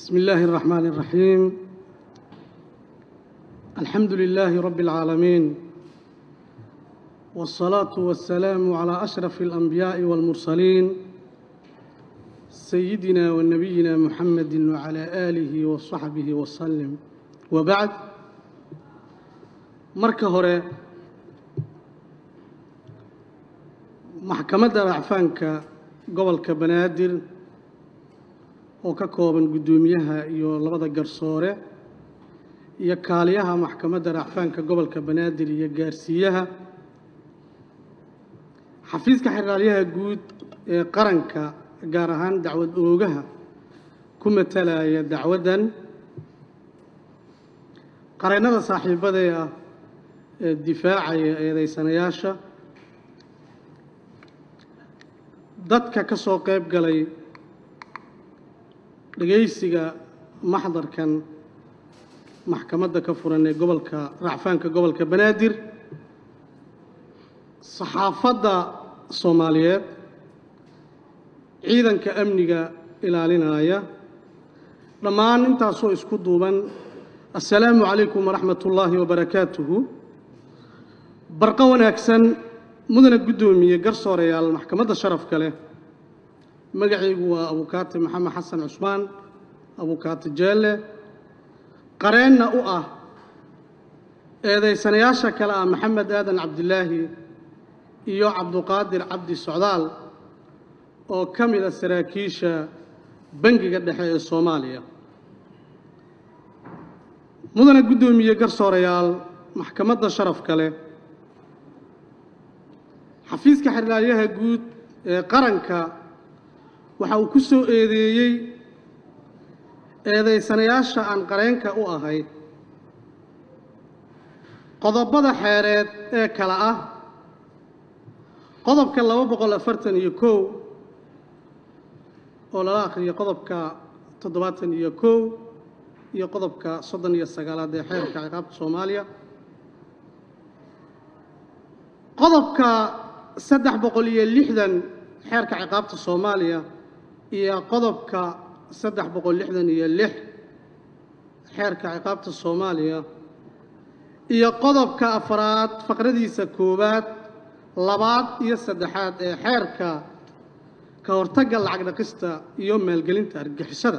بسم الله الرحمن الرحيم. الحمد لله رب العالمين، والصلاة والسلام على أشرف الأنبياء والمرسلين سيدنا ونبينا محمد وعلى آله وصحبه وسلم. وبعد، marka hore maxkamadda racfaanka gobolka Banaadir oo ka kooban gudoomiyaha iyo labada garsoore iyo kaaliyaha maxkamadda racfaanka gobolka Banaadir iyo gaarsiiyaha xafiiska xiraalyaha guud ee qaranka gaar ahaan dacwad oogaha ku matalaya dacwadan qareennada saaxiibada ee difaacaya eedeysanayaasha dadka ka soo qayb galay dhageysiga maxdarkan maxkamadda ka furan ee gobolka racfaanka gobolka Banaadir, saxaafadda Soomaaliyeed, ciidanka amniga ilaalinaya, dhammaan intaasoo isku duuban. Assalaamu calaykum waraxmatullaahi wabarakaatuhu. barqa wanaagsan mudane gudoomiye garsooreyaal maxkamadda sharafka leh. magacaygu waa abukaati maxamed xasan cusmaan abukaati jeelle, qareenna u ah eedeysanayaasha kale ah maxamed aadan cabdilaahi iyo cabduqaadir cabdi socdaal oo ka mid ah saraakiisha bangiga dhexe ee Soomaaliya. mudane gudoomiye garsooreyaal maxkamadda sharafka leh, xafiiska xiraalyaha guud ee qaranka waxa uu ku soo eedeeyey eedeysanayaasha aan qareenka u ahay qodobada xeereed ee kala ah qodobka 241 oo lala akhriyo qodobka 71 iyo qodobka 39 ee xeerka ciqaabta Soomaaliya, qodobka 360 xeerka ciqaabta Soomaaliya iyo qodobka 366 xeerka ciqaabta Soomaaliya iyo qodobka 4 faqradiisa 1, 2 iyo 3 ee xeerka ka hortagga lacag dhaqista iyo maalgelinta argagixisada.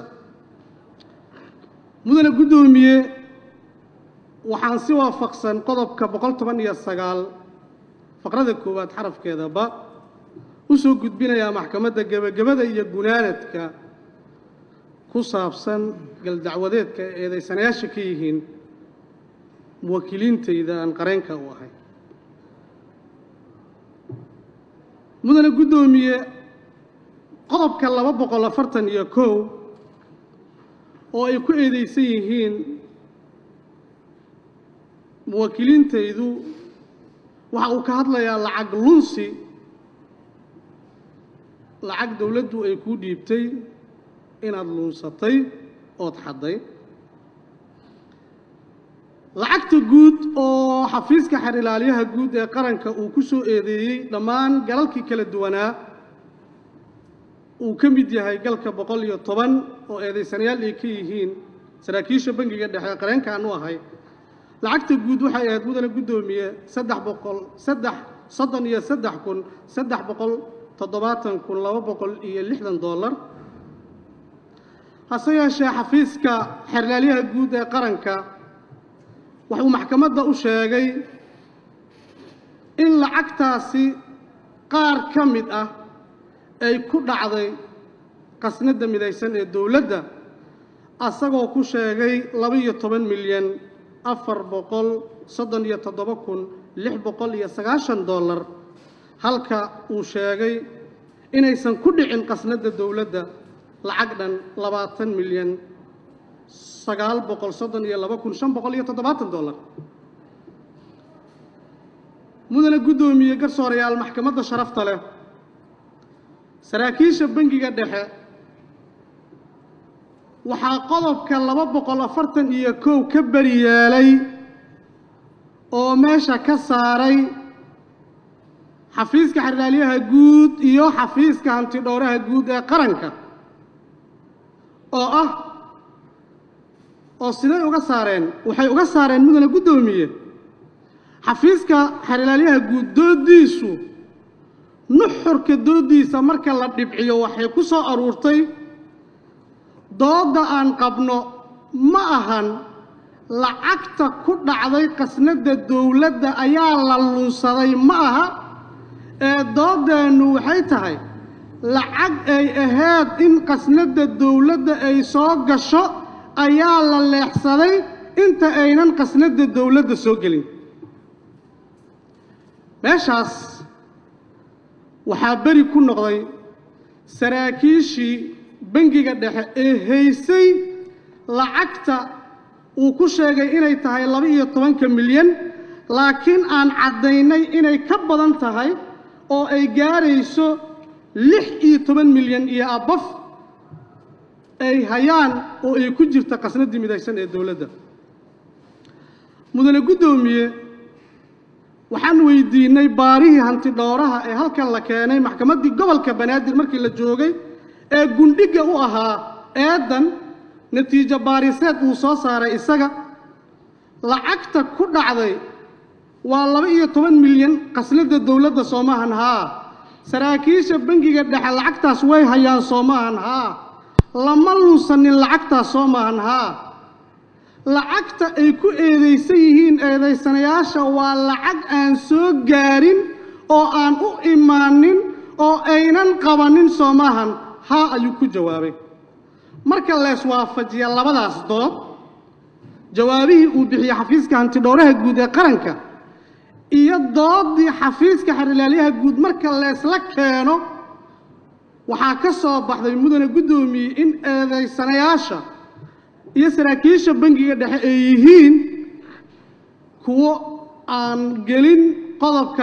mudane gudoomiye, waxaan si waafaqsan qodobka 119 faqrada 1 xarafkeeda ba u soo gudbinayaa maxkamadda gabagabada iyo gunaanadka ku saabsan galdacwadeedka eedeysanayaasha ka yihiin muwakkiliintayda aan qareenka u ahay. mudane gudoomiye, qodobka 241 oo ay ku eedeysan yihiin muwakkiliintaydu waxa uu ka hadlayaa lacag lunsi, lacag dawladdu ay ku dhiibtay inaad lunsatay ood xaday. lacagta guud oo xafiiska xiraalyaha guud ee qaranka uu ku soo eedeeyey dhammaan galalkii kala duwanaa uu ka mid yahay galka 110 oo eedeysanayaal ay ka yihiin saraakiisha bangiga dhexe ee qareenka aan u ahay. lacagta guud waxay ahayd mudane gudoomiye $370,260 hase yeeshee xafiiska xiraalyaha guud ee qaranka wuxuu maxkamadda u sheegay in lacagtaasi qaar ka mid ah ay ku dhacday qasnada midaysan ee dawladda, asagoo ku sheegay $12,437,690 halka uu sheegay inaysan ku dhicin qasnada dawladda lacag dhan $20,932,570. mudane gudoomiye garsooreyaal maxkamadda sharafta leh, saraakiisha bangiga dhexe waxaa qodobka 241 ka bari yeelay oo meesha ka saaray xafiiska xiraalyaha guud iyo xafiiska hantidhowraha guud ee qaranka oo ah oo siday uga saareen waxay uga saareen mudane guddoomiye xafiiska xeerlaaliyaha guud doodiisu nuxurka doodiisa marka la dhibciyo waxay ku soo aruurtay dooda aan qabno ma ahan lacagta ku dhacday qasnada dawladda ayaa la lunsaday ma aha ee doodeenu waxay tahay lacag ay ahayd in qasnada dawladda ay soo gasho ayaa la leexsaday inta aynan qasnada dawladda soo gelin meeshaas waxaa beri ku noqday saraakiishii bangiga dhexe ee haysay lacagta uu ku sheegay inay tahay 12 milyan laakiin aan caddaynay inay ka badan tahay oo ay gaarayso 16 milyan iyo abaf ay hayaan oo ay ku jirta qasnadii midaysan ee dawladda mudane guddoomiye waxaan weydiinay baarihii hanti dhowraha ee halkan la keenay maxkamaddii gobolka banaadir markii la joogay ee gundhiga u ahaa eedan natiijo baariseed uu soo saaray isaga lacagta ku dhacday waa 12 milyan qasnada dawladda Soomahan haa saraakiisha bangiga dhexe lacagtaas way hayaan Soomahan haa lama lunsanin lacagtaas Soomahan haa lacagta ay ku eedeysan yihiin eedeysanayaasha waa lacag aan soo gaarin oo aan u imaanin oo aynan qabanin Soomahan haa ayuu ku jawaabay marka la iswaafajiyo labadaas dood jawaabihii uu bixiyay xafiiska hanti dhowraha guud ee qaranka iyo doodii xafiiska xeerlaaliyaha guud marka la isla keeno waxaa ka soo baxday mudane guddoomiye in eedeysanayaasha iyo saraakiisha bangiga dhexe ay yihiin kuwo aan gelin qodobka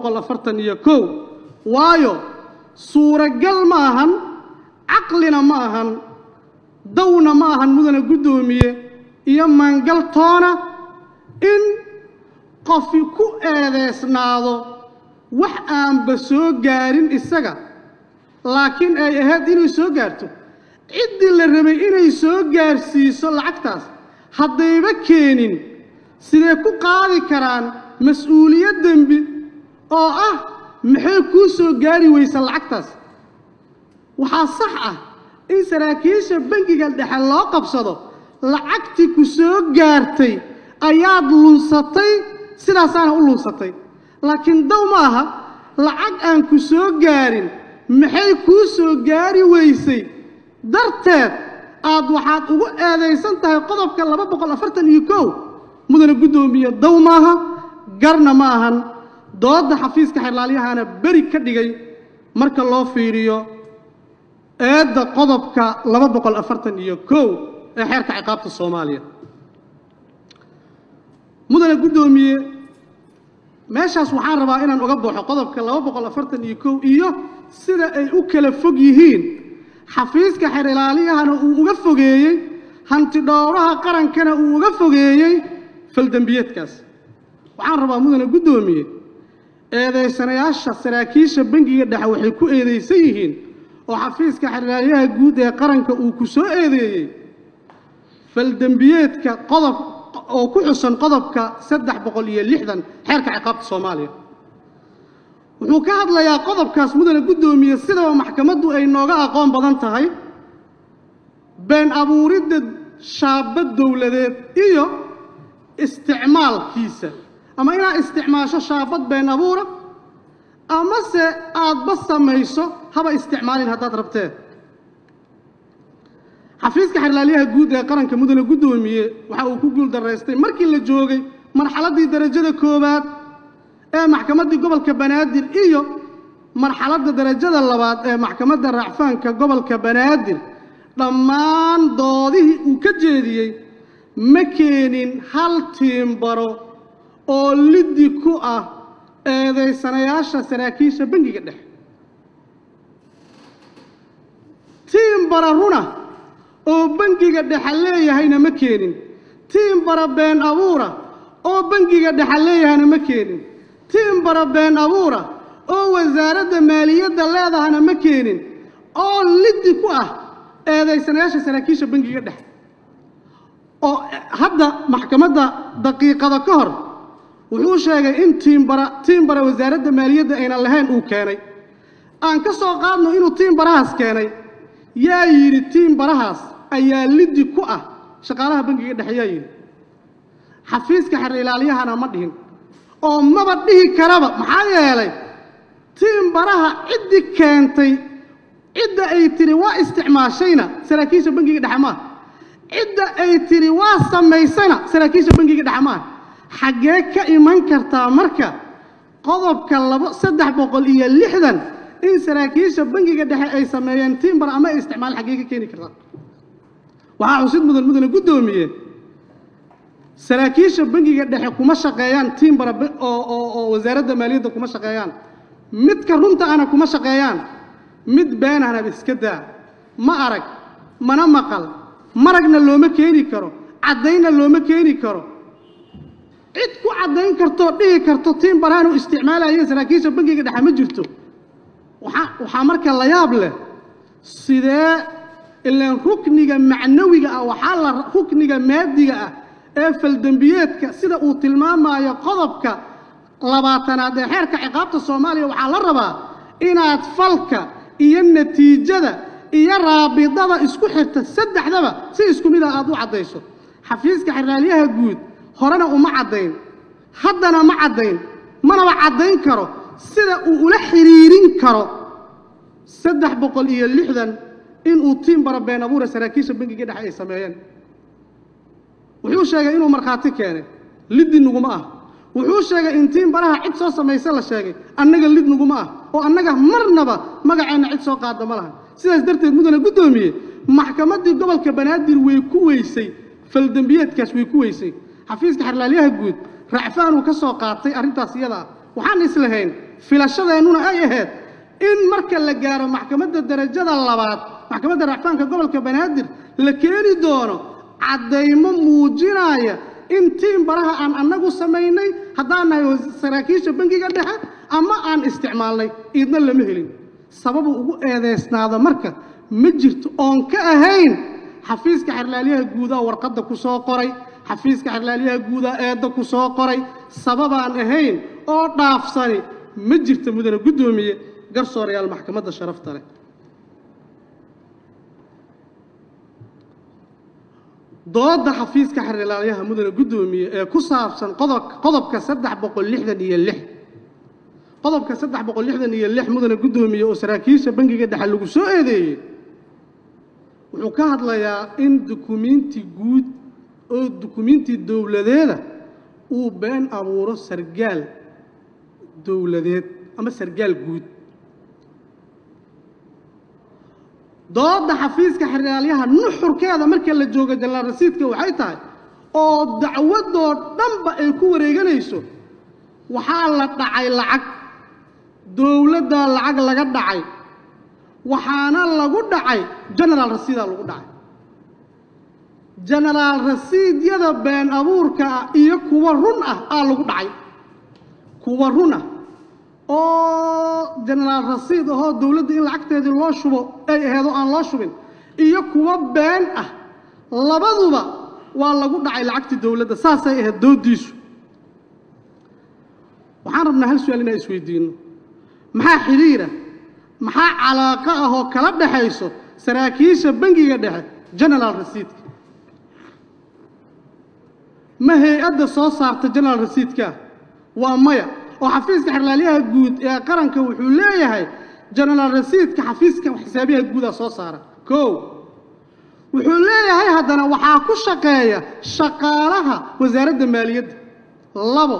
241 waayo suuragal ma ahan caqlina ma ahan dawna ma ahan mudane guddoomiye iyo mangal toona in qofi ku eedeysnaado wax aanba soo gaarin isaga laakiin ay ahayd inay soo gaarto ciddii la rabay inay soo gaarsiiso lacagtaas haddayba keenin sidee ku qaadi karaan mas'uuliyad dembi oo ah maxay kuu soo gaari weysa lacagtaas waxaa sax ah in saraakiisha bangiga dhexe loo qabsado lacagtii ku soo gaartay ayaad lunsatay sidaasaana u lunsatay laakiin daw ma aha lacag aan ku soo gaarin maxay kuu soo gaari weysay darteed aad waxaad ugu eedeysan tahay qodobka 241 mudane guddoomiye daw maaha garna ma ahan dooda xafiiska xeerlaaliyahana beri ka dhigay marka loo fiiriyo eedda qodobka 241 ee xeerka ciqaabta Soomaaliya mudane guddoomiye meeshaas waxaan rabaa inaan uga baxo qodobka 241 iyo sida ay u kala fog yihiin xafiiska xeerlaaliyahana uu uga fogeeyay hanti dhowraha qarankana uu uga fogeeyay faldambiyeedkaas waxaan rabaa mudane guddoomiye eedeysanayaasha saraakiisha bangiga dhexe waxay ku eedeysan yihiin oo xafiiska xeerlaaliyaha guud ee qaranka uu ku soo eedeeyay faldambiyeedka qodob oo ku xusan qodobka 360 xeerka ciqaabta Soomaaliya wuxuu ka hadlayaa qodobkaas mudane guddoomiye sida maxkamaddu ay nooga aqoon badan tahay been abuuridda shaabad dawladeed iyo isticmaalkiisa ama inaad isticmaasho shaabad been abuura ama se aad ba samayso haba isticmaalin haddaad rabteen xafiiska xeerlaaliyaha guud ee qaranka mudane guddoomiye waxa uu ku guul daraystay markii la joogay marxaladii darajada koowaad ee maxkamaddii gobolka banaadir iyo marxaladda darajada labaad ee maxkamadda racfaanka gobolka banaadir dhammaan doodihii uu ka jeediyey ma keenin hal tiimbaro oo liddi ku ah eedeysanayaasha saraakiisha bangiga dhexe tiimbara runa oo bangiga dhexe leeyahayna ma keenin tiimbara been abuura oo bangiga dhexe leeyahayna ma keenin tiimbara been abuura oo wasaaradda maaliyadda leedahana ma keenin oo liddi ku ah eedeysanayaasha saraakiisha bangiga dhexe oo hadda maxkamadda daqiiqada ka hor wuxuu sheegay in tiimbara wasaaradda maaliyadda aynan lahayn uu keenay aan ka soo qaadno inuu tiimbarahaas keenay yaa yidhi tiimbarahaas ayaa liddi ku ah shaqaalaha bangiga dhexe yaa yidhi xafiiska xeer ilaaliyahana ma dhihin oo maba dhihi karaba maxaa yeelay tiimbaraha ciddi keentay cidda ay tiri waa isticmaashayna saraakiisha bangiga dhexe maaha cidda ay tiri waa samaysana saraakiisha bangiga dhexe maaha xaggee ka iman kartaa marka qodobka 360 in saraakiisha bangiga dhexe ay sameeyeen tiimbar ama isticmaal xaggee ka keeni kartaa waxaa xusid mudane guddoomiye saraakiisha bangiga dhexe kuma shaqeeyaan tiimbar oo wasaaradda maaliyadda kuma shaqeeyaan midka runta ana kuma shaqeeyaan mid been ahna iska daa ma arag mana maqal maragna looma keeni karo cadayna looma keeni karo cid ku cadayn karto dhihi karto tiimbar aanu isticmaalayeen saraakiisha bangiga dhexe ma jirto waxaa marka la yaab leh sidee ilaan rukniga macnawiga ah waxaa la rukniga maadiga ah ee faldambiyeedka sida uu tilmaamayo qodobka 20aad ee xeerka ciqaabta Soomaaliya waxaa la rabaa inaad falka iyo natiijada iyo raabidada isku xirta saddexdaba si isku mid ah aad u cadayso xafiiska xiraalyaha guud horena uma cadayn haddana ma cadayn manaba cadayn karo sida uu ula xiriirin karo 360 in uu tiimbara been abuur saraakiisha bangiga dhexe ay sameeyeen wuxuu sheegay inuu markhaati keenay liddi nuguma ah wuxuu sheegay in tiimbaraha cid soo sameeyay la sheegay annaga lid nuguma ah oo annaga marnaba magaceena cid soo qaada ma laha sidaas darteed mudane guddoomiye maxkamaddii gobolka banaadir way ku weysay faldambiyeedkaas way ku weysay xafiiska xiraalyaha guud racfaan uu ka soo qaatay arrintaas iyada waxaan islahayn filashadeenuna ay ahayd in marka la gaaro maxkamadda darajada labaad maxkamadda racfaanka gobolka banaadir la keeni doono cadaymo muujinaya in tiimbaraha aan annagu samaynay haddaan nahay saraakiisha bangiga dhexe ama aan isticmaalnay idna lama helin sababu ugu eedeysnaada marka ma jirto oon ka ahayn xafiiska xiraalyaha guud warqadda ku soo qoray xafiiska xiraalyaha guud eedda ku soo qoray sababaan ahayn oo dhaafsani ma jirto mudane guddoomiye garsoorayaal maxkamadda sharafta leh dooda xafiiska xiraalyaha mudane guddoomiye ee ku saabsan qodobka 366 qodobka 366 mudane guddoomiye oo saraakiisha bangiga dhexe lagu soo eedeeyay wuxuu ka hadlayaa in dukumiinti guud oo dukumiinti dawladeeda uu been abuuro sargaal dawladeed ama sargaal guud dooda xafiiska xiraalyaha nuxurkeeda marka la joogo jalaal rasiidka waxay tahay oo dacwadoo dhanba ay ku wareeganayso waxaa la dhacay lacag dawladda lacag laga dhacay waxaana lagu dhacay general rasiida lagu dhacay general rasiidyada been abuurka iyo kuwa run ah lagu dhacay kuwa run ah oo general rasiid oo dawladda in lacagteedii loo shubo ay aheedo aan loo shubin iyo kuwa been ah labaduba waa lagu dhacay lacagtii dawladda saasay ahayd doodiisu waxaan rabnaa hal su'aal inaan isweydiino maxaa xiriira maxaa calaaqa ah oo kala dhaxayso saraakiisha bangiga dhexe general rasiidka ma hay'adda soo saarta general rasiidka waa maya oo xafiiska xiraalyaha guud ee qaranka wuxuu leeyahay general rasiidka xafiiska xisaabiyaha guud soo saara koow wuxuu leeyahay haddana waxaa ku shaqeeya shaqaalaha wasaaradda maaliyadda labo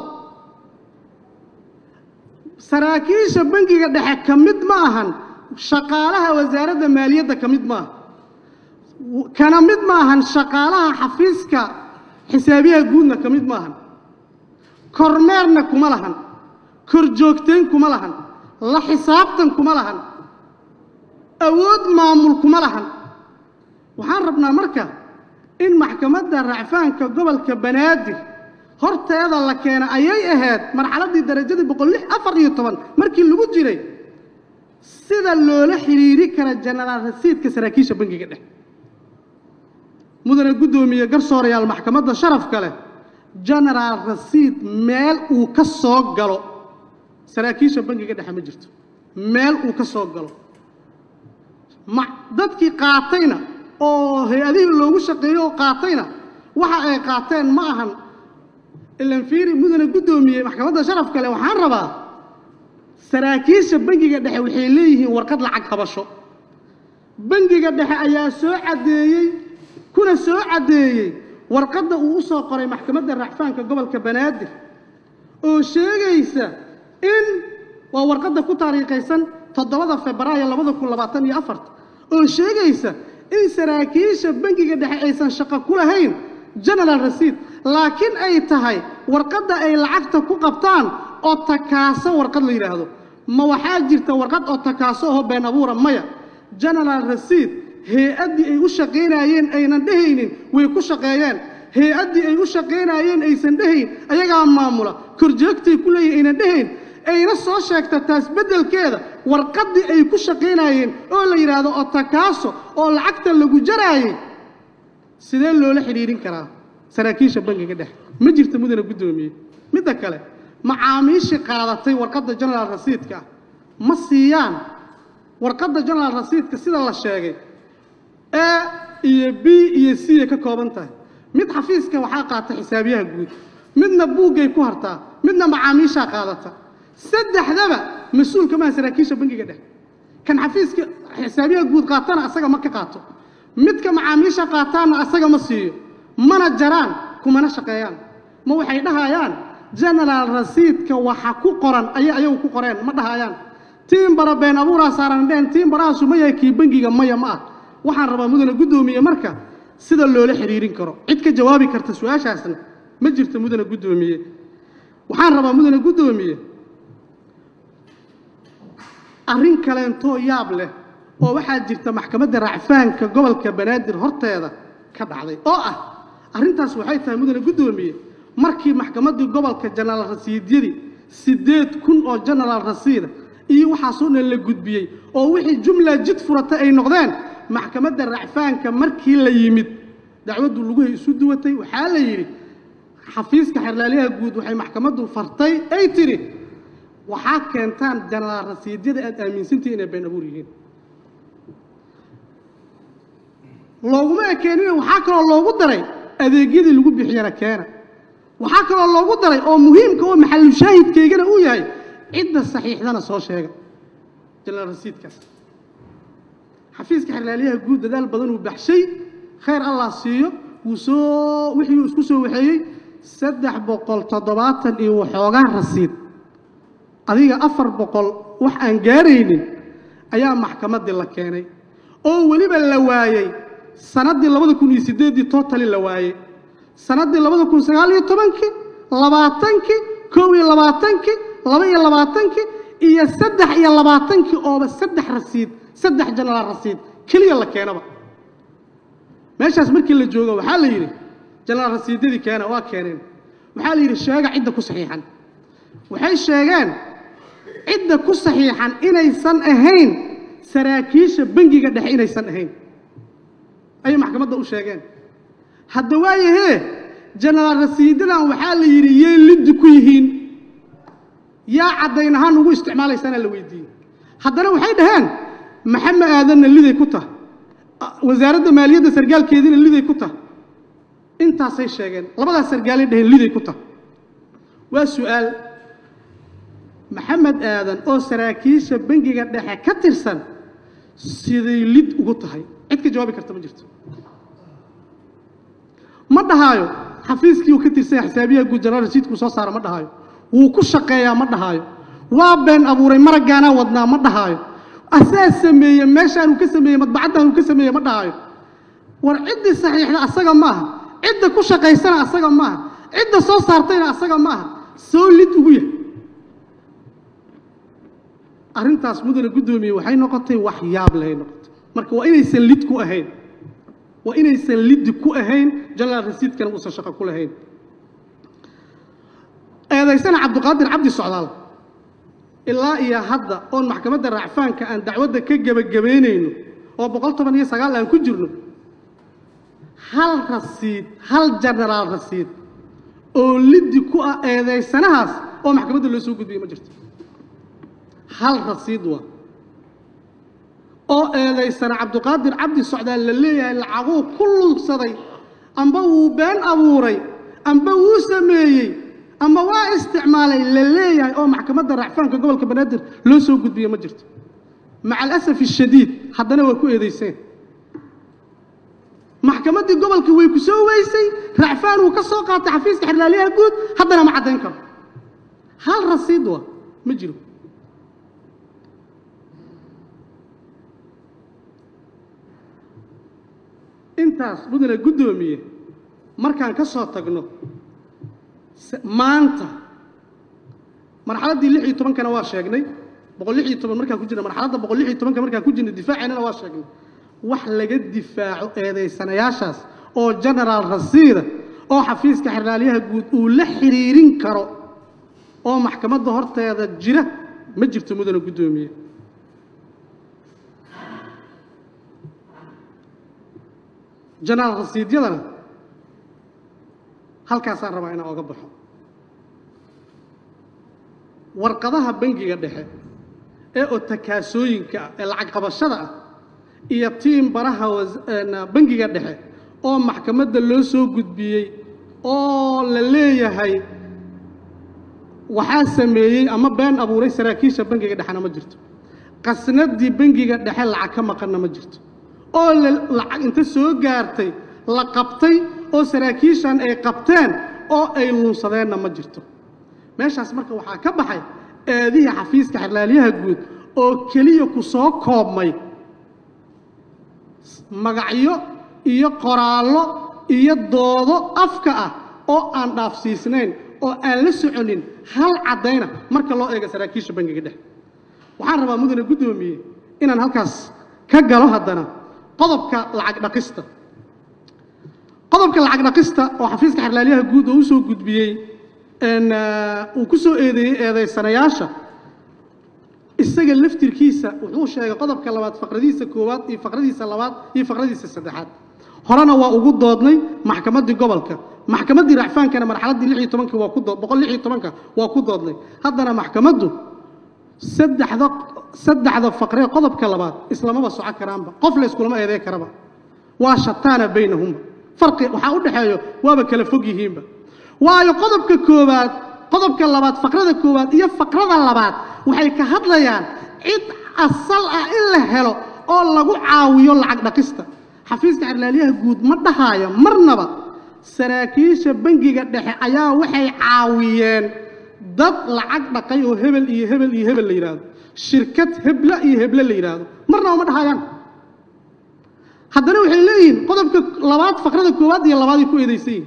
saraakiisha bangiga dhexe ka mid ma ahan shaqaalaha wasaaradda maaliyadda ka mid ma aha kana mid ma ahan shaqaalaha xafiiska xisaabiyaha guudna ka mid ma ahan kormeerna kuma lahan korjoogteen kuma lahan la xisaabtan kuma lahan awood maamul kuma lahan waxaan rabnaa marka in maxkamadda racfaanka gobolka banaadir horteeda la keena ayay ahayd marxaladii darajadii 114 markii lagu jiray sida loola xiriiri kara general rasiidka saraakiisha bangiga dhexe mudane guddoomiye garsoorayaal maxkamadda sharafka leh general rasiid meel uu ka soo galo saraakiisha bangiga dhexe ma jirto meel uu ka soo galo dadkii qaatayna oo hay-adihii loogu shaqeeyo oo qaatayna waxa ay qaateen ma ahan ilan fiiri mudane guddoomiye maxkamadda sharafka leh waxaan rabaa saraakiisha bangiga dhexe waxay leeyihiin warqad lacag qabasho bangiga dhexe ayaa soo cadeeyey kuna soo cadeeyey warqadda uu u soo qoray maxkamadda racfaanka gobolka banaadir oo sheegaysa in waa warqadda ku taariikhaysan 7 Febraayo 2024 oo sheegaysa in saraakiisha bangiga dhexe aysan shaqo ku lahayn general rasiid laakiin ay tahay warqadda ay lacagta ku qabtaan oo takaaso warqad la yiraahdo ma waxaa jirta warqad oo takaaso oo been abuura maya general rasiid hay-adii ay u shaqeynayeen aynan dhehaynin way ku shaqeeyeen hay-adii ay u shaqeynayeen aysan dhahayn ayagaa maamula korjoogtay ku leeyihiin aynan dhahayn ayna soo sheegta taas beddelkeeda warqadii ay ku shaqeynayeen oo la yiraahdo oo takaaso oo lacagta lagu jaraayay sidee loola xiriirin karaa saraakiisha bangiga dhexe ma jirto mudane guddoomiye midda kale macaamiisha qaadatay warqadda general rasiidka ma siiyaan warqadda general rasiidka sida la sheegay A iyo B iyo C ka kooban tahay mid xafiiska waxa qaata xisaabiyaha guud midna buugay ku hartaa midna macaamiisha qaadata saddexdaba mas'uulka ma saraakiisha bangiga dhexe kan xafiiska xisaabiyaha guud qaatana asaga ma ka qaato midka macaamiisha qaataana asaga ma siiyo mana jaraan kuma shaqeeyaan ma waxay dhahayaan general rasiidka waxa ku qoran ayagu ku qoreen ma dhahayaan tiin bara been abuura saaran dheen tiin bara sumaya ki bangiga maya ma waxaan rabaa mudane guddoomiye marka sida loola xiriirin karo cid ka jawaabi karta su'aashaasna ma jirto mudane guddoomiye waxaan rabaa mudane guddoomiye arrin kale intoo yaab leh oo waxaa jirta maxkamadda racfaanka gobolka banaadir horteeda ka dhacday oo arrintaas waxay tahay mudane guddoomiye markii maxkamadda gobolka general rasiidyadii 8,000 oo general rasiida iyo waxa soo la gudbiyay oo wixii jumla jid furata ay noqdeen maxkamadda racfaanka markii la yimid dacwadu lagu isu duwatay waxa la yiri xafiiska xirlaaliyaha guud waxay maxkamaddu fartay ay tiri waxa keentaan general rasiidyada aad aaminsantii inay been abuur yihiin looguma keenin waxa kale loogu daray adeegyadii lagu bixiyana keena waxa kale loogu daray oo muhiimka oo maxallu shaahidkeygana uu yahay cidda saxiixdana soo sheega general rasiidkaas xafiiska xirlaaliyaha guud dadaal badan uu baxshay khayr allah siiyo wixii isku soo waxeeyay 370 iyo waxoogaa rasiid adiga 400 wax aan gaaraynin ayaa maxkamadda la keenay oo waliba la waayay sanadii 2008 total la waayay sanadii 2019 20 22 iyo 23 oo 3 rasiid 3 general rasiid kaliya la keenaba meeshaas markii la joogo waxa la yiri general rasiidadii keena waa keeneen waxa la yiri sheega cidda ku saxiixan waxay sheegeen cidda ku saxiixan inaysan ahayn saraakiisha bangiga dhexe inaysan ahayn ay maxkamadda u sheegeen hadda waayahe general rasiidadan waxa la yiri yeelid ku yihiin yaa cadaynahan ugu isticmaalaysan la weydiiyay haddana waxay dhaheen maxamed aadan liday ku tahay wasaaradda maaliyadda sargaalkeedina liday ku tahay intaasay sheegeen labadaas sargaal ay dhaheen liday ku tahay waa su'aal maxamed aadan oo saraakiisha bangiga dhexe ka tirsan siday lid ugu tahay cid ka jawaabi karta ma jirto ma dhahayo xafiiskii uu ka tirsan xisaabiyaha guud general rasiidku soo saaro ma dhahayo wuu ku shaqeeyaa ma dhahayo waa been abuuray maragaana wadnaa ma dhahayo asaas sameeyay meeshaan uu ka sameeyay madbacaddan uu ka sameeyay ma dhahayo war cidii saxiixda asaga ma aha cidda ku shaqeysana asaga ma aha cidda soo saartayna asaga ma aha soo lid ugu yahay arrintaas mudane guddoomiye waxay noqotay wax yaab leh noqotay marka waa inaysan lid ku ahayn general rasiidkana uusan shaqo ku lahayn eedaysana cabdiqaadir cabdi socdaal ilaa iyo hadda oo maxkamadda racfaanka aan dacwadda ka gabagabeynayno oo 119 aan ku jirno hal rasiid hal generaal rasiid oo liddi ku ah eedaysanahaas oo maxkamadda loo soo gudbiyay ma jirto hal rasiid waa oo eedaysana cabdiqaadir cabdi socdaal la leeyahay lacaguu ku lunsaday amba wuu been abuuray amba wuu sameeyey amba waa isticmaalay la leeyahay oo maxkamadda racfaanka gobolka banaadir loo soo gudbiyay ma jirto maca alasaf ashadiid haddana waa ku eedayseen maxkamaddii gobolka way ku soo weysay racfaan uu ka soo qaatay xafiiska xirlaaliyaha guud haddana ma caddayn karo hal rasiid waa ma jiro intaas mudane guddoomiye markaan ka soo tagno maanta marxaladdii 16-kana waa sheegnay 116 markaan ku jirna marxaladda 116 markaan ku jirna difaaceennana waa sheegnay wax laga difaaco eedaysanayaashaas oo generaal rasiida oo xafiiska xirlaaliyaha guud uu la xiriirin karo oo maxkamadda horteeda jira ma jirto mudane guddoomiye generaal rasiidyadana halkaasaan rabaa inaan oga baxo warqadaha bangiga dhexe ee oo takaasooyinka ah ee lacag qabashada ah iyo tiim baraha bangiga dhexe oo maxkamadda loo soo gudbiyey oo la leeyahay waxaa sameeyey ama been abuuray saraakiisha bangiga dhexena ma jirto qasnadii bangiga dhexe lacag ka maqanna ma jirto oo lacag inta soo gaartay la qabtay oo saraakiishan ay qabteen oo ay lunsadeenna ma jirto meeshaas marka waxaa ka baxay eedihii xafiiska xirlaaliyaha guud oo keliya ku soo koobmay magacyo iyo qoraallo iyo doodo afka ah oo aan dhaafsiisnayn oo aan la soconin hal caddayna marka loo eego saraakiisha bangiga dhexe waxaan rabaa mudane guddoomiye inaan halkaas ka galo haddana qodobka lacag dhaqista oo xafiiska xirlaaliyaha guud oo u soo gudbiyey uu ku soo eedeeyey eedaysanayaasha isaga laftirkiisa wuxuu sheegay qodobka labaad faqradiisa koowaad iyo faqradiisa labaad iyo faqradiisa saddexaad horena waa ugu doodnay maxkamaddii gobolka maxkamaddii racfaankana marxaladdii 16 waa ku dood 116 waa ku doodnay haddana maxkamaddu saddexda faqre qodobka labaad islamaba soco karaanba qof la iskulama eedeey karaba waa shataana baynahumba farqi waxaa u dhaxeeyo waaba kala fog yihiinba waayo qodobka koowaad qodobka labaad faqrada koowaad iyo faqrada labaad waxay ka hadlayaan cid asal ah in la helo oo lagu caawiyo lacag dhaqista xafiiska xirlaaliyaha guud ma dhahayo marnaba saraakiisha bangiga dhexe ayaa waxay caawiyeen dad lacag dhaqay oo hebel iyo hebel iyo hebel la yiraahdo shirkad hebla iyo hebla la yiraahdo marnaba ma dhahayaan haddana waxay leeyihiin qodobka labaad faqrada koowaad iyo labaad ay ku eedaysan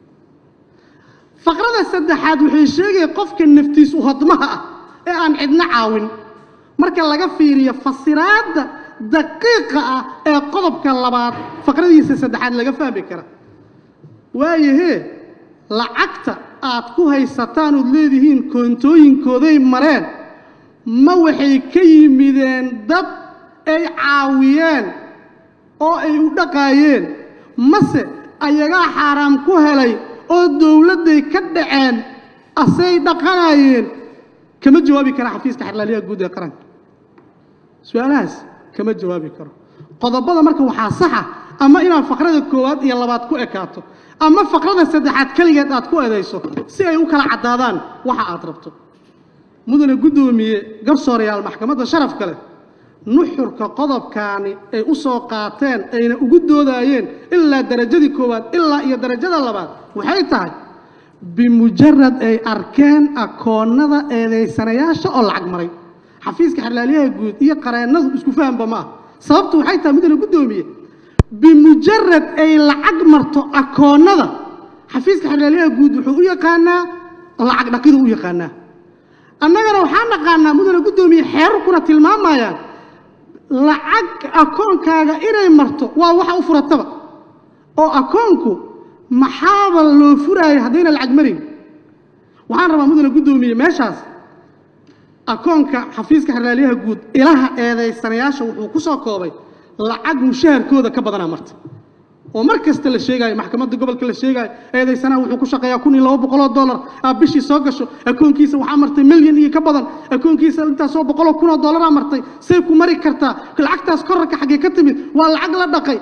faqrada saddexaad waxay sheegay qofka naftiis u hadmaha ah ee aan cidna caawin marka laga fiiriyo fasiraadda daqiiqa ah ee qodobka labaad faqradiisa saddexaad laga fahmi kara waayahe lacagta aad ku haysataan oo leedihiin koontooyinkooday mareen ma waxay ka yimideen dad ay caawiyeen oo ay u dhaqaayeen mase ayagaa xaaraam ku helay oo dawladday ka dhaceen asay dhaqanayeen kama jawaabi kara xafiiska xirlaaliyaha guud ee qaranka su'aalahaas kama jawaabi karo qodobada marka waxaa saxa ama inaad faqrada koowaad iyo labaad ku ekaato ama faqrada saddexaad kaligeed aad ku eedayso si ay u kala caddaadaan waxa aad rabto mudane guddoomiye garsoorayaal maxkamadda sharaf kale nuxurka qodobkaani ay u soo qaateen ayna ugu doodayeen ilaa darajadii koowaad ilaa iyo darajada labaad waxay tahay bimujarad ay arkeen akoonnada eedaysanayaasha oo lacag maray xafiiska xirlaaliyaha guud iyo qareennadu isku fahanba ma ah sababtu waxay tahay mudane guddoomiye bimujarad ay lacag marto akoonnada xafiiska xirlaaliyaha guud wuxuu u yaqaanaa lacag dhaqidu u yaqaanaa annagana waxaan naqaanaa mudane guddoomiye xeerarkuna tilmaamayaan lacag akoonkaaga inay marto waa waxa u furataba oo akoonku maxaaba loo furaayo haddayna lacag marin waxaan rabaa mudane guddoomiye meeshaas akoonka xafiiska xirlaaliyaha guud ilaha eedaysanayaasha wuxuu ku soo koobay lacag mushaharkooda ka badanaa marta ومركز تلشيجاي محكمة قبل كل شيء هذا سنة وحكوشة يكون لو $100 أبشي ساقشوا أكون كيس وحمرتي مليون يكبدن أكون كيس أنت سو $100 كنا مرتي سيكون مري كرتا كل عقد أذكرك حاجة كتمي والعقل دقي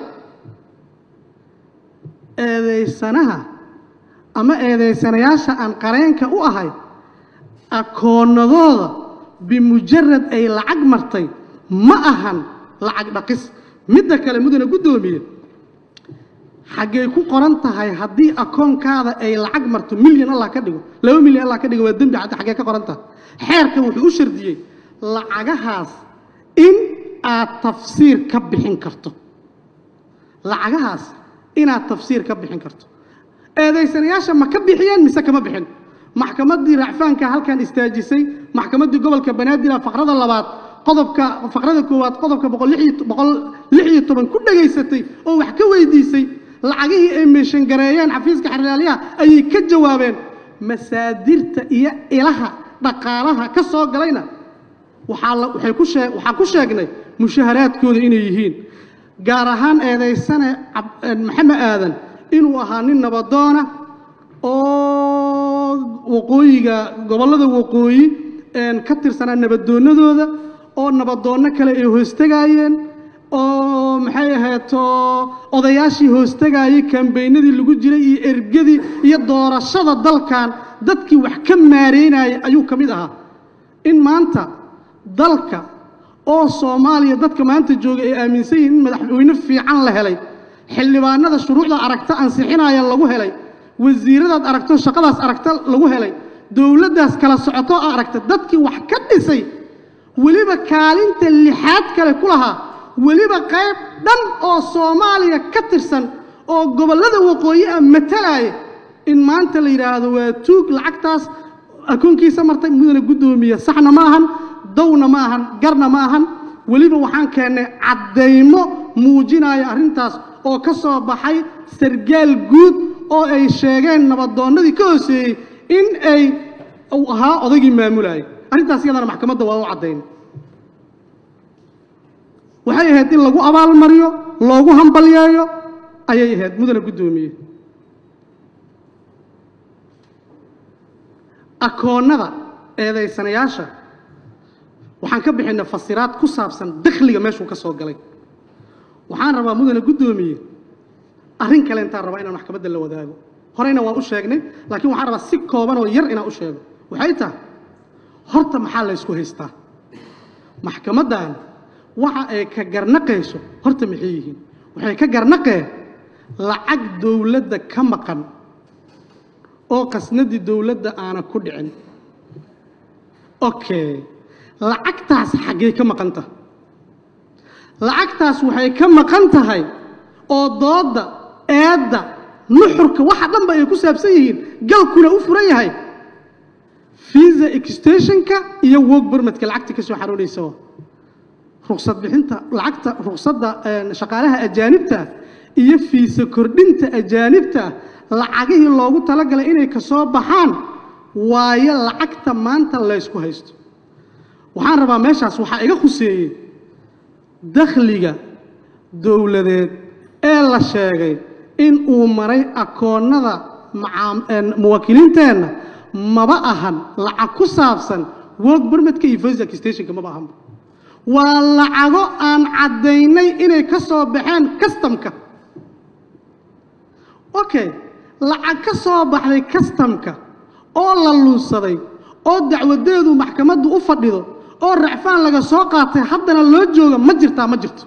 هذا سنة أما هذا سنة ياشا أن قرين كأوهاي أكون نضال بمجرد أي العقد مرتي ما أهن العقد دقيس مدة كلمودنا قدومي حاجة يكون قرنتها هاي هدي أكون كذا أي العقد مرت مليون الله كديه لو مليون الله كديه والدم بعد حاجة كقرنتها حرك وحوشر دي لعجهاز إن التفسير كبحين كرته لعجهاز إن التفسير كبحين كرته هذا سنياش ما كبحين مسك ما بحين محكمة دي رعفان كهل كان استاجسي محكمة دي قبل كبنات دي فقرة اللبات قضب فقرة الكوات قضب بقول لحية طبعا كل جيستي أو حكوي ديسي لعجيه إمشان جريان حفيزك حراليها أي كجوابين مسادرت إلها دقالها كسوق علينا وحكوش أجني مشاهرات كود إنيهين جارهان هذا السنة محمد آذن إنه أهانين نبضانا أو وقوي قبل هذا وقوي إن كتر سنة نبضونا ذوذا أو نبضونا كلا يهستجاين oo maxay ahaato odayaashii hoostagayay kambeynadii lagu jiray iyo ergadii iyo doorashada dalkan dadkii wax ka maareynay ayuu kamid ahaa in maanta dalka oo Soomaaliya dadka maanta jooga ay aaminsan yihiin in madaxweyne fiican la helay xildhibaanada shuruucda aragta ansixinaya lagu helay wasiirada aragto shaqadaas aragta lagu helay dawladdaas kala socoto aragta dadkii wax ka dhisay waliba kaalinta lixaad kale ku lahaa waliba qayb dhan oo Soomaaliya ka tirsan oo gobolada waqooyi matalay in maanta la yiraahdo waa tuug lacagtaas akoonkiisa martay mudana gudoomiye saxna ma ahan dawna ma ahan garna ma ahan waliba waxaan keenay cadeymo muujinaya arintaas oo ka soo baxay sargaal guud oo ay sheegeen nabadoonadii ka hooseeyay in ay ahaa odagii maamulay arintaas iyadana maxkamadda waa u cadeyn waxay ahayd in lagu abaal mariyo loogu hambalyeeyo ayay ahayd mudana gudoomiye akoonada eedaysanayaasha waxaan ka bixinay fasiraad ku saabsan dakhliga meeshuu ka soo galay waxaan rabaa mudana gudoomiye arrin kale intaan rabaa inaan maxkamadda la wadaago horeyna waan u sheegnay laakiin waxaan rabaa si kooban oo yar inaan u sheego waxay tahay horta maxaa la isku haystaa maxkamaddan waxa ay ka garnaqayso horta maxay yihiin waxay ka garnaqeen lacag dawladda ka maqan oo qasnadii dawladda aana ku dhicin okay lacagtaas xagee ka maqan tahay lacagtaas waxay ka maqan tahay oo dooda eedda nuxurka waxa dhanba ay ku saabsan yihiin galkuna u furan yahay visa extensionka iyo work permit-ka lacagta ka soo xaroonaysa ruqsad bixinta lacagta ruqsadda shaqaalaha ajaanibta iyo fiisa kordhinta ajaanibta lacagihii loogu talagalay inay ka soo baxaan waayo lacagta maanta la isku haysto waxaan rabaa meeshaas waxa iga khuseeyay dakhliga dawladeed ee la sheegay in uu maray akoonada muwaakiliinteena maba ahan lacag ku saabsan work permit-ka iyo visa extension-ka maba ahan waa lacago aan cadaynay inay ka soo baxeen customka okay lacag ka soo baxday customka oo la luusaday oo dacwadeedu maxkamaddu u fadhido oo racfaan laga soo qaatay haddana loo jooga ma jirtaa ma jirto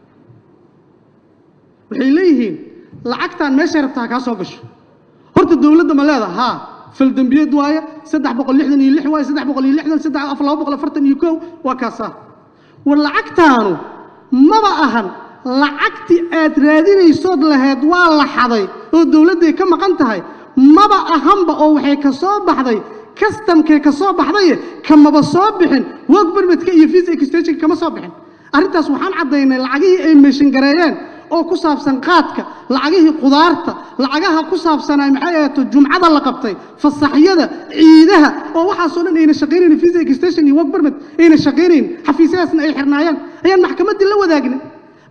waxay leeyihiin lacagtaan meesha rabtaa ka soo gasho horta dawladda ma leedahay ha faldambiyad waaye 366 waaye 360 240 waa kaasa واللعقتانو ما بأهن لعقتي أدرادينيسود لهاد والله حضي والدولة دي كم قنتهاي ما بأهم بأو حي كصوب بحضي كستم كي كصوب بحضي كم بصوب بحن وأكبر متكي فيز إكستيشن كم صوب بحن أنت سبحان عضينا العجيه إيميشن جريان أو كصاب سنقاتك العجيه قدارته العجها كصاب سنة محياة الجمعة ذا لقبتي فالصحية عيدها أو وحصلنا إن الشقيرين فيزيك ستيشن يوقبر مت إن الشقيرين حفيساسنا أي حرنايان هي المحكمة دي اللي وداقنا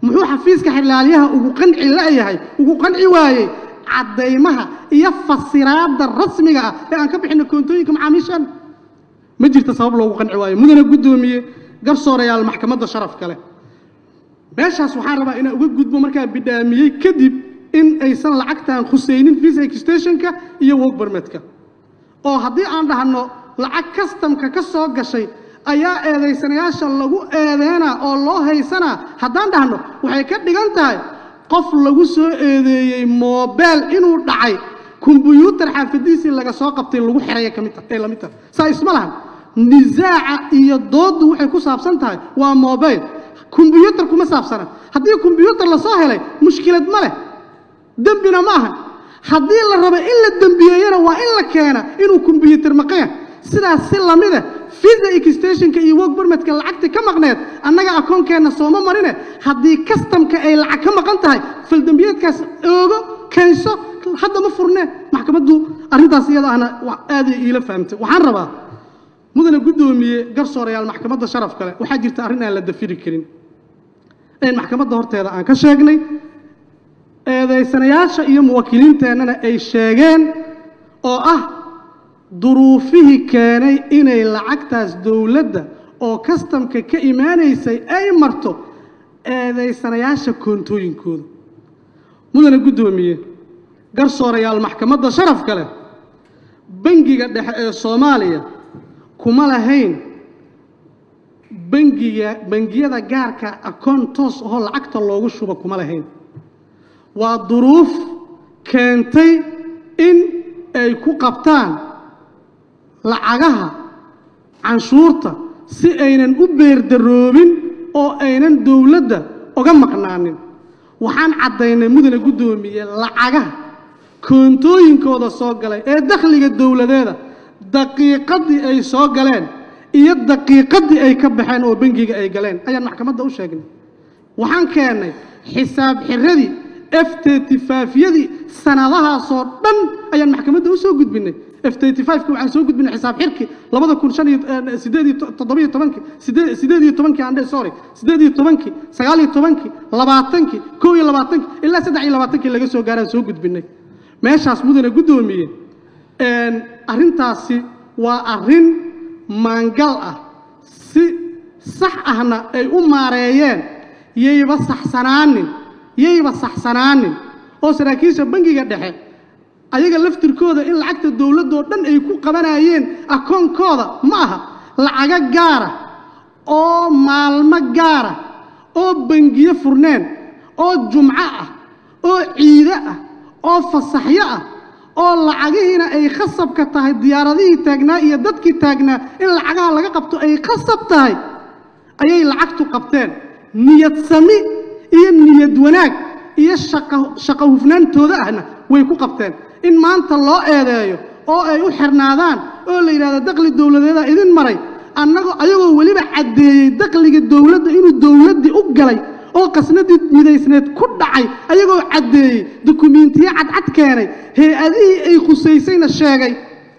muxuu xafiiska xirlaaliyaha ugu qanci la'yahay ugu qanci waayay cadeymaha iyo fasiraadda rasmiga ah ee aan ka bixino koontooyinka macaamiishan ma jirto sabab loogu qanci waayo mudana gudoomiye garsoorayaal maxkamadda sharafka leh meeshaas waxaan rabaa inaan uga gudbo markaa bidhaamiyey kadib in aysan lacagtan khuseynin visa extensionka iyo work permitka oo haddii aan dhahno lacag customka ka soo gashay ayaa eedaysanayaasha lagu eedeynaa oo loo haysanaa haddaan dhahno waxay ka dhigan tahay qof lagu soo eedeeyey moobeel inuu dhacay kumbuyuutar xaafadiisii laga soo qabtay lagu xiraya ee la mid tahay saa isma lahan nisaaca iyo dooddu waxay ku saabsan tahay waa moobeel kumbuyuutar kuma saabsana haddii kumbuyuutar la soo helay mushkilad ma leh dembina ma aha haddii la rabo in la dembiyeeyana waa in la keena inuu kumbuyuutar maqan sidaas si lamid ah visa extensionka iyo work permitka lacagta ka maqneed annaga akoonkeena sooma marine haddii customka ay lacag ka maqan tahay faldambiyeedkaas oogo keenso hadda ma furneen maxkamaddu arrintaas iyada ahna aad iila fahamtay waxaan rabaa mudane gudoomiye garsoorayaal maxkamadda sharafka leh waxaa jirta arrin aan la dafiri karin in maxkamadda horteeda aan ka sheegnay eedaysanayaasha iyo muwakkiliinteennana ay sheegeen oo ah duruufihii keenay inay lacagtaas dowladda oo kastamka ka imaanaysay ay marto eedaysanayaasha koontooyinkooda mudane gudoomiye garsoorayaal maxkamadda sharafka leh bangiga dhexe ee Soomaaliya kuma lahayn bangiyada gaarka akoon toos oo lacagta loogu shubo kuma lahayn waa duruuf keentay in ay ku qabtaan lacagaha canshuurta si aynan u beerdaroobin oo aynan dowladda uga maqnaanin waxaan caddaynay mudane gudoomiye lacagaha koontooyinkooda soo galay ee dakhliga dowladeeda daqiiqadii ay soo galeen iyo daqiiqadii ay ka baxeen oo bangiga ay galeen ayaan maxkamadda u sheegnay waxaan keennay xisaab xiradii F35yadii sanadahaasoo dhan ayaan maxkamadda u soo gudbinay F35 waxaan soo gudbinay xisaab xirki 2018 aan sorry 18 19 20 21 ilaa 23 laga soo gaaraan soo gudbinay meeshaas mudane gudoomiye arrintaasi waa arrin maangal ah si sax ahna ay u maareeyeen yeyba saxsanaanin oo saraakiisha bangiga dhexe ayaga laftirkooda in lacagta dowladda oo dhan ay ku qabanayeen akoonkooda ma aha lacaga gaara oo maalmo gaara oo bangiyo furneen oo jumco ah oo ciide ah oo fasaxyo ah oo lacagihiina ay khasabka tahay diyaaradihii taagnaa iyo dadkii taagnaa in lacagaha laga qabto ay khasab tahay ayay lacagtu qabteen niyad sami iyo niyad wanaag iyo shaqo hufnaantooda ahna way ku qabteen in maanta loo eedeeyo oo ay u xirnaadaan oo la yiraahdo dakhli dowladeeda idin maray ayagoo waliba cadeeyay dakhliga dowladda inuu dowladii u galay oo qasnadii midaysneed ku dhacay ayagoo cadeeyay dukumiintiyo cadcad keenay hay'adihii ay khusaysayna sheegay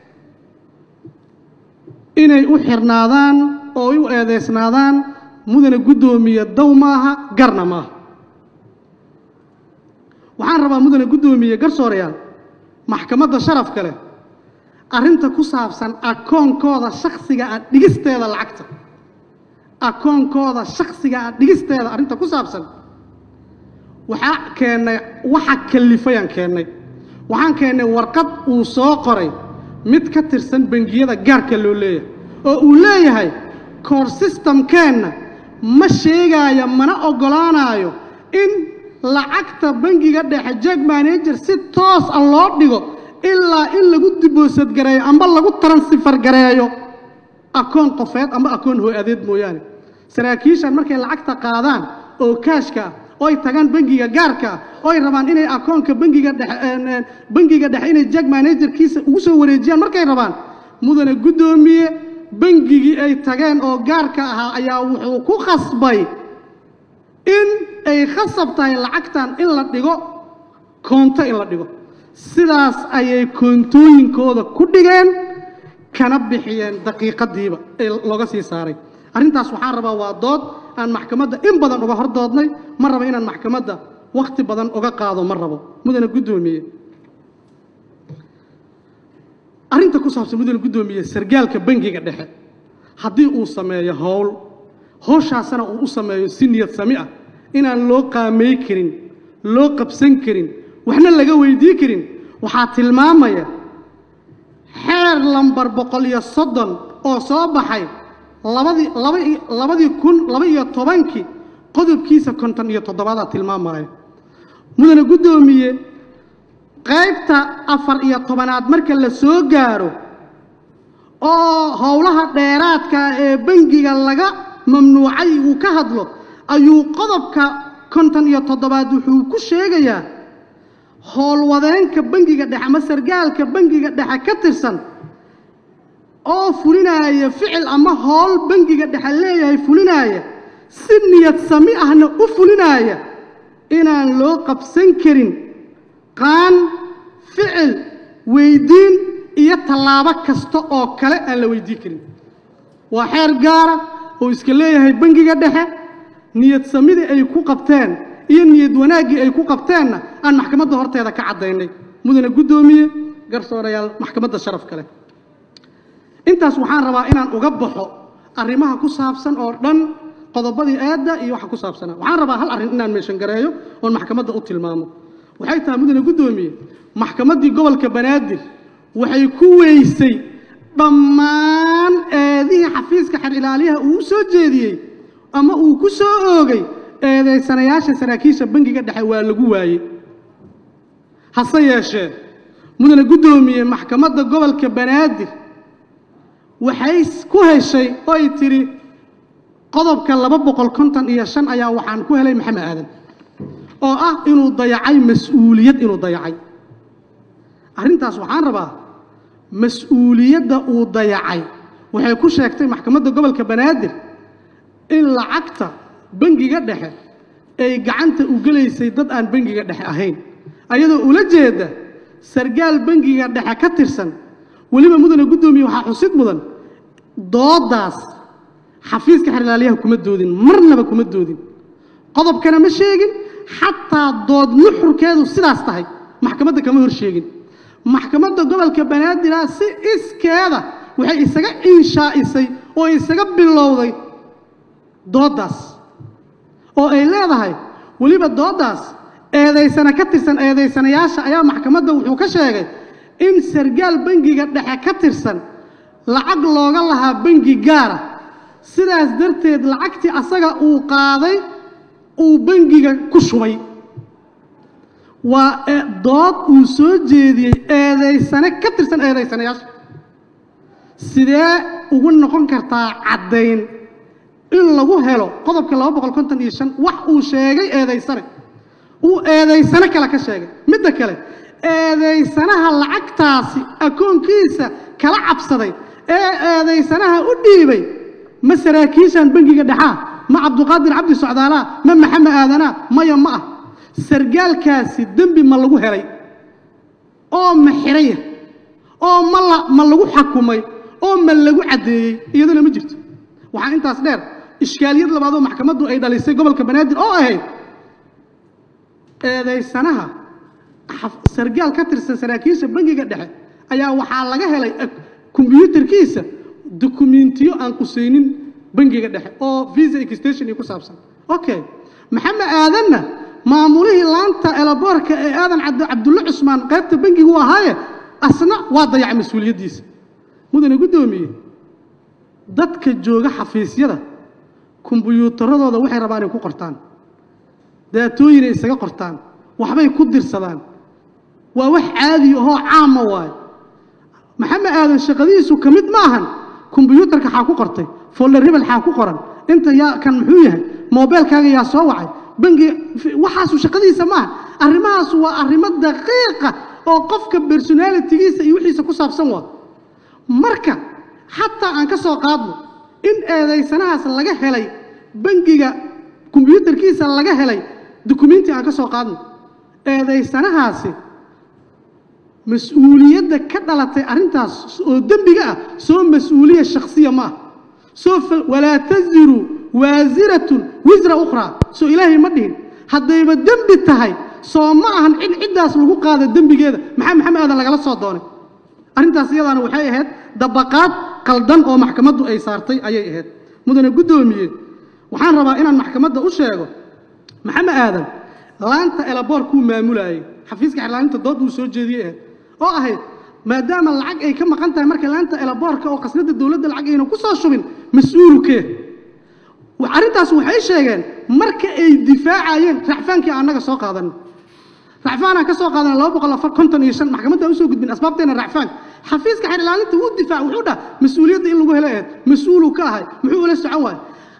inay u xirnaadaan oo u eedeysnaadaan mudane gudoomiye daw maaha garna maaha waxaan rabaa mudane gudoomiye garsoorayaal maxkamadda sharafka leh arrinta ku saabsan akoonkooda shakhsiga ah dhigisteeda lacagta akoonkooda shakhsiga ah dhigisteeda arrinta ku saabsan waxa kalifayaan keennay waxaan keennay warqad uu soo qoray mid ka tirsan bangiyada gaarka loo leeyahay oo uu leeyahay core systemkeenna ma sheegaayo mana ogolaanayo in lacagta bangiga dhexe jag manager si toos ah loo dhigo ilaa in lagu diboosad gareeyo amba lagu transfer gareeyo akoon qofeed amba akoon hooyadeed mooyaane saraakiishan markay lacagta qaadaan oo kaashka oo ay tagaan bangiga gaarka oo ay rabaan inay akoonka bangiga dhexe inay jag managerkiisa ugu soo wareejiyaan markay rabaan mudane gudoomiye bangigii ay tageen oo gaarka ahaa ayaa wuxuu ku khasbay in ay khasab tahay lacagtan in la dhigo koonto in la dhigo sidaas ayay koontooyinkooda ku dhigeen kana bixiyeen daqiiqadiiba ee looga sii saaray arrintaas waxaan rabaa waa dood aan maxkamadda in badan uga hordoodnay ma rabo inaan maxkamadda waqti badan uga qaado ma rabo mudane gudoomiye arrinta ku saabsan mudane gudoomiye sargaalka bangiga dhexe haddii uu sameeyo howshaasna uu u sameeyo si niyad sami ah inaan loo qaamay karin loo qabsan karin waxna laga weydii karin waxaa tilmaamaya xeer lambar 130 oo soo baxay 2012 qodobkiisa 57 tilmaamaya mudane gudoomiye qaybta 14aad marka la soo gaaro oo howlaha dheeraadka ee bangiga laga mamnuucay uu ka hadlo ayuu qodobka 57 wuxuu ku sheegayaa howlwadeenka bangiga dhexe ama sargaalka bangiga dhexe ka tirsan oo fulinaya ficil ama howl bangiga dhexe leeyahay fulinaya si niyad sami ahna u fulinaya inaan loo qabsan karin qaan ficil weydiin iyo tallaabo kasta oo kale aan la weydii karin waa xeer gaara oo iska leeyahay bangiga dhexe niyad samida ay ku qabteen iyo niyad wanaagii ay ku qabteenna aan maxkamadda horteeda ka cadaynay mudane gudoomiye garsoorayaal maxkamadda sharaf kale intaas waxaan rabaa inaan uga baxo arrimaha ku saabsan oo dhan qodobadii aada iyo waxa ku saabsanaa waxaan rabaa hal arrin inaan meeshan gareeyo oo maxkamadda u tilmaamo waxay tahay mudane gudoomiye maxkamaddii gobolka banaadir waxay ku weysay dhammaan eedihii xafiiska xer ilaaliyaha uu soo jeediyey ama uu ku soo oogay eedeysanayaasha saraakiisha bangiga dhexe waa lagu waayey hase yeeshee mudane gudoomiye maxkamadda gobolka banaadir waxay ku heshay oo ay tiri qodobka 255 ayaa waxaan ku helay maxamed aadan oo ah inuu dayacay mas'uuliyad inuu dayacay arrintaas waxaan rabaa mas'uuliyadda uu dayacay waxay ku sheegtay maxkamadda gobolka banaadir in lacagta bangiga dhexe ay gacanta u galeysay dad aan bangiga dhexe ahayn ayadoo ula jeeda sargaal bangiga dhexe ka tirsan waliba mudane gudoomiye waxa xusid mudan doodaas xafiiska xer ilaaliyaha kuma doodin marnaba kuma doodin qodobkana ma sheegin xataa dood nuxurkeedu sidaas tahay maxkamadda kama hor sheegin maxkamadda gobolka banaadir si iskeeda waxay isaga inshaa'isay oo isaga bilowday doodaas oo ay leedahay waliba doodaas eedeysana ka tirsan eedeysanayaasha ayaa maxkamadda wuxuu ka sheegay in sargaal bangiga dhexe ka tirsan lacag looga lahaa bangi gaara sidaas darteed lacagtii asaga uu qaaday uu bangiga ku shubay waa dood uu soo jeediyey eedeysana ka tirsan eedeysanayaasha sidee ugu noqon kartaa caddayn in lagu helo qodobka 255 wax uu sheegay eedeysane uu eedeysane kale ka sheegay midda kale eedeysanaha lacagtaasi akoonkiisa kala cabsaday eedeysanaha u dhiibay ma saraakiishan bangiga dhexe ma cabduqaadir cabdi socdaala ma maxamed aadana maya ma ah sargaalkaasi dambi ma lagu helay oo ma xiray oo ma lagu xukumay oo ma lagu cadeeyay iyaduna ma jirto waxa intaas dheer iskaaliyad labaad oo maxkamaddu ay dhalisay gobolka banaadir oo ahayd eedeysanaha sargaal ka tirsan saraakiisha bangiga dhexe ayaa waxaa laga helay kombiyuutarkiisa dokumentiyo aan qusaynin bangiga dhexe oo visa extension ku saabsan okay maxamed aadanna maamulihii laanta elaboorka ee aadan cabdulla cusmaan qaybta bangiga uu ahaaye asna waa dayacay mas'uuliyadiisa mudane gudoomiye dadka jooga xafiisyada kombiyuutaradooda waxay rabaan inay ku qortaan daatooyin ay isaga qortaan waxbay ku dirsadaan waa wax caadi ah oo caam ah waay maxamed aadan shaqadiisu kamid ma ahan kombiyuutarka xaa ku qortay folder hebel xaa ku qoran inta yaa kan muxuu yahay mobilkaaga yaa soo wacay bangi waxaas shaqadiisa ma aha arrimahaas waa arrimo daqiiqa oo qofka personality-giisa iyo wixiisa ku saabsan waa marka xataa aan ka soo qaadno in eedeysanahaas laga helay bangiga kombiyuutarkiisa laga helay dokumenti aan ka soo qaadno eedeysanahaasi مسؤولية كدلت أرنتاس ودم بقى سو مسؤولية شخصية ما سو ولا تزر وازرة وزر أخرى سو إلهي مدين هذا يبقى الدنب التهي سو معهن عدة سلوك هذا الدنب كذا محمد هذا اللي قال صدقني أنت سيدا أنا وحي هاد دبقات قلدان أو محكمة أي صارتي أي هاد مدن قدومي وحان ربا إن المحكمة أشياء محمد آدم لا أنت إلى باركو مامولاي حفيزك على أنت ضد وسوق جديد أهي ما دام العق أي كم قنت مركز لا أنت إلى بارك أو قصد الدولة العق إنه كسر شو من مسؤولك وعرفت أسوي حي شيء مركز أي دفاع عين رعفان كي عنك ساق هذا رعفان كساق هذا لو بقى لفرق كنت نيشان محكمة أسوق من أسباب تين الرعفان حفيزك على أنت هو الدفاع وحده مسؤولية اللي جوه له مسؤولك هاي محول السعوان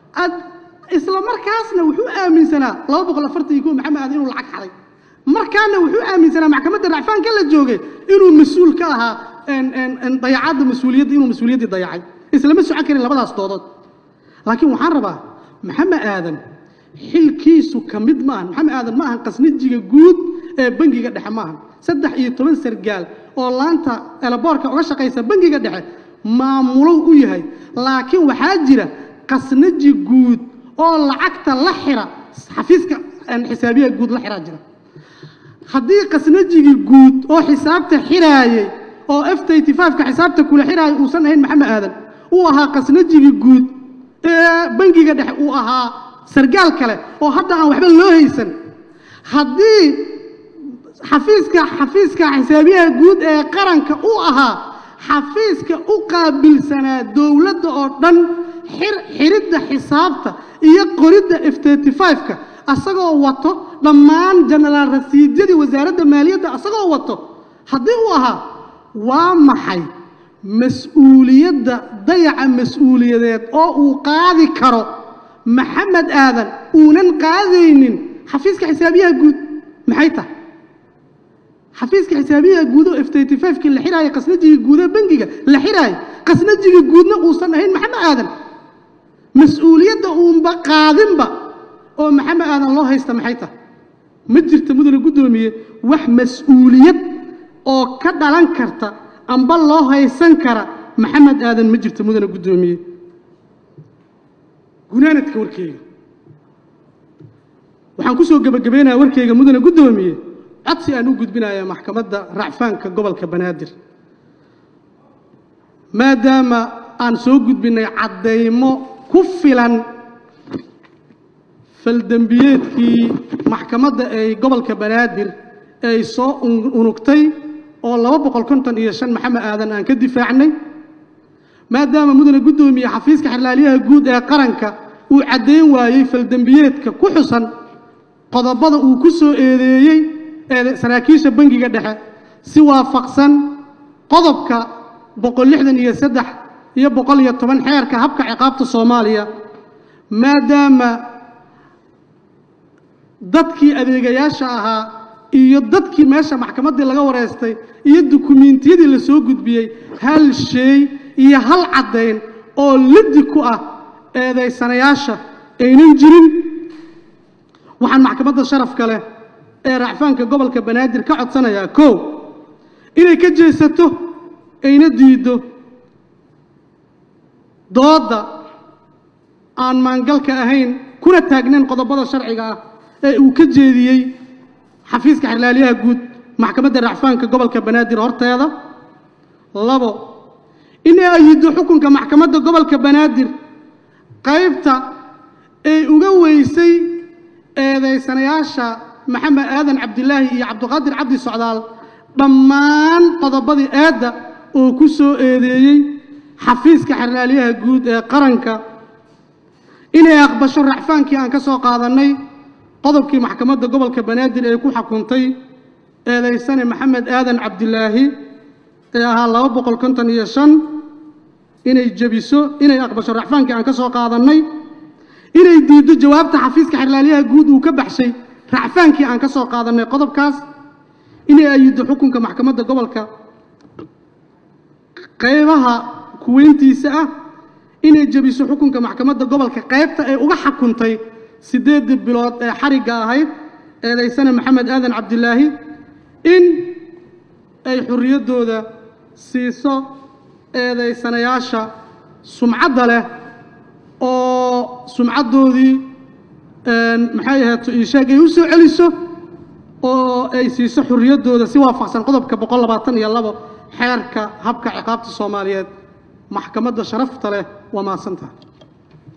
إسلام مركزنا وحو آمن سنة لو بقى لفرق يكون محمد هذا إنه العق عليه markaana wuxuu aaminsanaa maxkamadda racfaanka la joogay inuu mas'uul ka ahaa in dayacada mas'uuliyadda inuu mas'uuliyadda dayacay isla ma socon karin labadaas doodood laakiin waxaan rabaa maxamed aadan xilkiisu kamid maahan maxamed aadan maahan qasnijiga guud ee bangiga dhexe maahan 13 sargaal oo laanta elaboorka uga shaqeysa bangiga dhexe maamulo u yahay laakiin waxaa jira qasniji guud oo lacagta la xira xafiiska xisaabiya guud la xira jira haddii qasnajigi guud oo xisaabta xiraayay oo F85 ka xisaabta kula xiraayay uusan ahayn maxamed aadan uu ahaa qasnajigi guud ee bangiga dhexe uu ahaa sargaal kale oo hadda aan waxba loo haysan haddii xafiiska xisaabiyaha guud ee qaranka uu ahaa xafiiska u qaabilsanaa dawladda oo dhan xiridda xisaabta iyo qoridda F85 ka asagoo wato dhammaan jeneraal rasiidyadii wasaaradda maaliyadda asagoo wato haddii uu ahaa waa maxay mas'uuliyadda dayaca mas'uuliyadeed oo uu qaadi karo maxamed aadan uunan qaadaynin xafiiska xisaabiyaha guud maxay tahay xafiiska xisaabiyaha guud oo F85 la xiraayay qasnajiga guud ee bangiga la xiraayay qasnajiga guudna uusan ahayn maxamed aadan mas'uuliyadda uunba qaadinba oo maxamed aadan loo haysta maxay tahay ma jirto mudane gudoomiye wax mas'uuliyad oo ka dhalan karta amba loo haysan kara maxamed aadan ma jirto mudane gudoomiye gunaanadka warkeyga waxaan ku soo gabagabeynayaa warkeyga mudane gudoomiye codsi aan u gudbinayaa maxkamadda racfaanka gobolka banaadir maadaama aan soo gudbinay cadeymo ku filan فالدنبيتكي محكمة أي قبل كبنادر أي صاء ونكتي أو الله بقول كنتن يشان محمد آذن أن كدفاعني ما دام مدن جدهم يحفيز كحلاليها جود قرنك وعدين واي فالدنبيتك كحسن قد بدأ وكسو إيدي سراكيش بنجي قدها سوى فقسا قضبك بقول لحدن يسدح يبقى لي طبعا حيرك هبك عقابة الصومالية ما دام dadkii adeegayaasha ahaa iyo dadkii meesha maxkamadda laga wareystay iyo dukumeentiyadii la soo gudbiyay hal shay iyo hal cadeyn oo lid ku ah eedeysanayaasha aynan jirin waxaan maxkamadda sharafka leh ee racfaanka gobolka banaadir ka codsanayaa inay ka jeesato ayna diido dooda aan maangalka ahayn kuna taagnayn qodobada sharciga ah وكجيدي حفيز كحلاليها جود محكمة الرعفان كقبل كبنادر هرتيادا لابو إني أيدو حكم كمحكمة قبل كبنادر قايبتا وجويسي إذا سنياشا محمد آذن عبد الله يا عبد القادر عبد السعدال ضمان قضبضي آدا وكسو إيدي حفيز كحلاليها جود قرنكا إني أقبش الرعفان كي أنكسو قاضني قضبكي محكمة قبل كبنادر أي كو حكمتي إليسان محمد آذن عبد الله إيها الله بقول كنتن يشان إني جبيسو إني أقبش الرحفان كأن كسو قاضني إني ديدو جواب تحفيز كحلاليها جود وكبح شيء رحفان كأن كسو قاضني قضب كاس إني أيدو حكم كمحكمة قبل ك قيبها كوينتي ساعة إني جبيسو حكم كمحكمة قبل كقيبتا أي أغا حكمتي سيداد بلاد حرقة هاي ليسان محمد آذن عبد الله إن أي حرية دودة سيسا ليسان ياشا سمعة له أو sumcaddoodii maxay ahayd ishaag ay u soo celiso oo ay siiso xurriyaddooda si waafaqsan qodobka 122 xeerka habka ciqaabta Soomaaliyeed maxkamadda sharafta leh waa maasanta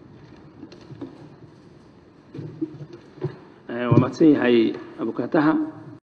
ومحسن هاي أبو كاتها